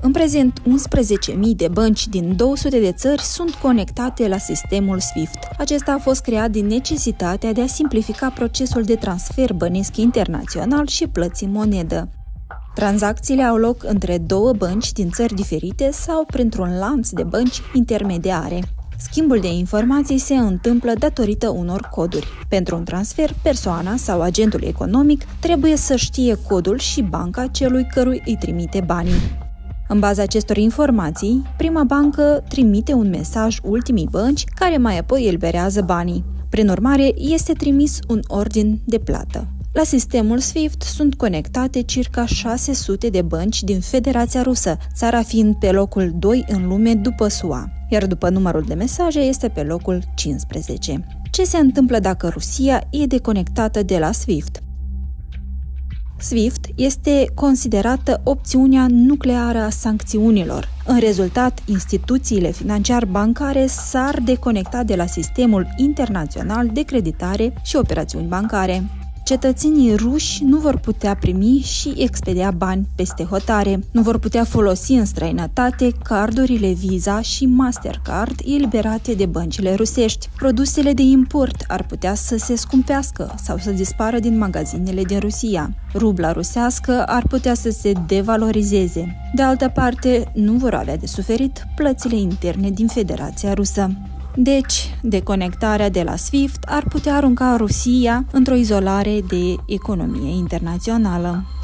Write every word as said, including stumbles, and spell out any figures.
În prezent, unsprezece mii de bănci din două sute de țări sunt conectate la sistemul SWIFT. Acesta a fost creat din necesitatea de a simplifica procesul de transfer bănesc internațional și plăți în monedă. Tranzacțiile au loc între două bănci din țări diferite sau printr-un lanț de bănci intermediare. Schimbul de informații se întâmplă datorită unor coduri. Pentru un transfer, persoana sau agentul economic trebuie să știe codul și banca celui cărui îi trimite banii. În baza acestor informații, prima bancă trimite un mesaj ultimii bănci, care mai apoi eliberează banii. Prin urmare, este trimis un ordin de plată. La sistemul SWIFT sunt conectate circa șase sute de bănci din Federația Rusă, țara fiind pe locul doi în lume după S U A, iar după numărul de mesaje este pe locul cincisprezece. Ce se întâmplă dacă Rusia e deconectată de la SWIFT? SWIFT este considerată opțiunea nucleară a sancțiunilor. În rezultat, instituțiile financiar-bancare s-ar deconecta de la sistemul internațional de creditare și operațiuni bancare. Cetățenii ruși nu vor putea primi și expedia bani peste hotare, nu vor putea folosi în străinătate cardurile Visa și Mastercard eliberate de băncile rusești. Produsele de import ar putea să se scumpească sau să dispară din magazinele din Rusia. Rubla rusească ar putea să se devalorizeze. De altă parte, nu vor avea de suferit plățile interne din Federația Rusă. Deci, deconectarea de la SWIFT ar putea arunca Rusia într-o izolare de economie internațională.